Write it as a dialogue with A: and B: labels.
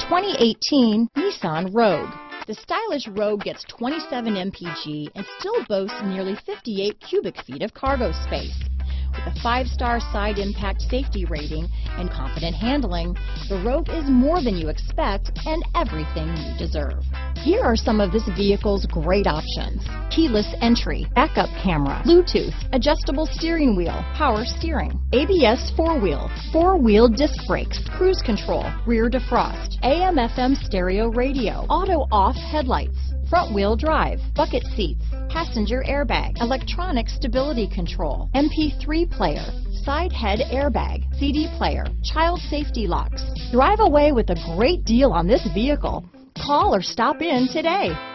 A: 2018 Nissan Rogue. The stylish Rogue gets 27 mpg and still boasts nearly 58 cubic feet of cargo space. With a 5-star side impact safety rating and confident handling, the Rogue is more than you expect and everything you deserve. Here are some of this vehicle's great options: keyless entry, backup camera, Bluetooth, adjustable steering wheel, power steering, ABS 4-wheel disc brakes, cruise control, rear defrost, AM/FM stereo radio, auto-off headlights, front-wheel drive, bucket seats, passenger airbag, electronic stability control, MP3 player, side head airbag, CD player, child safety locks. Drive away with a great deal on this vehicle. Call or stop in today.